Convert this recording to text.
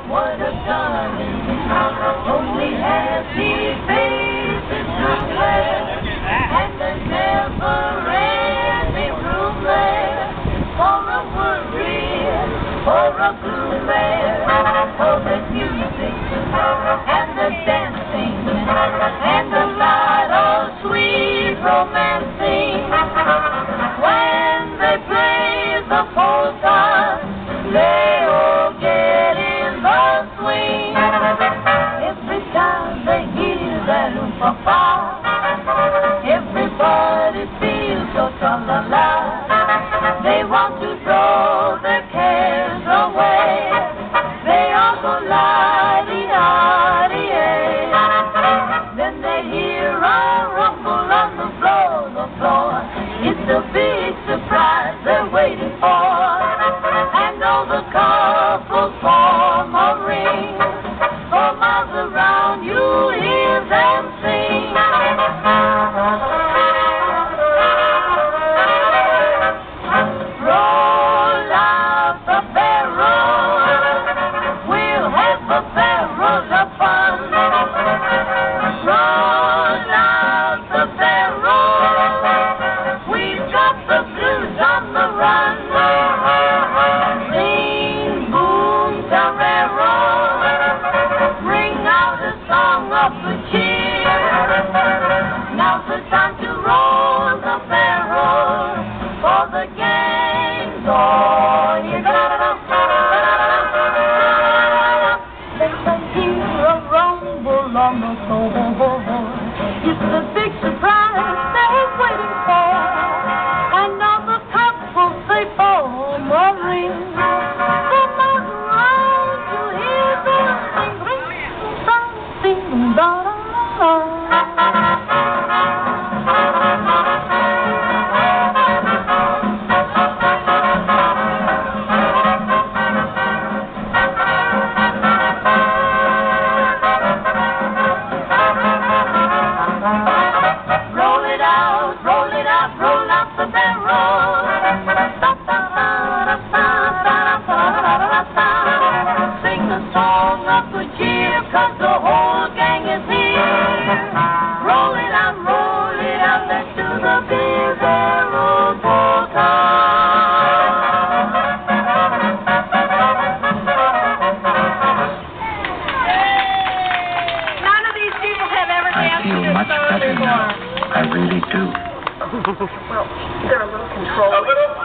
what a darling, only happy faces to play, and there's never any room there for a worry or a gloom there, for the music and the dancing and the lot of sweet romancing. When they play the polka, they all get in the swing. Every time they hear that oom-pa-pa, everybody feels so tra-la-la. They want to throw their cares away. They all go la-dee-da-dee-ay. Then they hear a rumble on the floor. It's a big surprise they're waiting for. And all the couples form a ring. For miles around you hear them sing. Roll out the barrel, we'll have a barrel of fun. Roll out the barrel, we've got the blues on the run. Sing, boom, tarero, bring out a song of good cheer. Now's the time to roll the barrel for the gang's all. They can hear a rumble on the floor. It's the big surprise they're waiting for. And all the couples they form a ring. From all around you hear them sing, sing, da-da-da-da. Roll out the barrel. Sing the song of good cheer, 'cause the whole gang is here. Roll it out, let's do the Beer Barrel Polka. None of these people have ever danced to this song before. I really do. Well, they're a little controlled.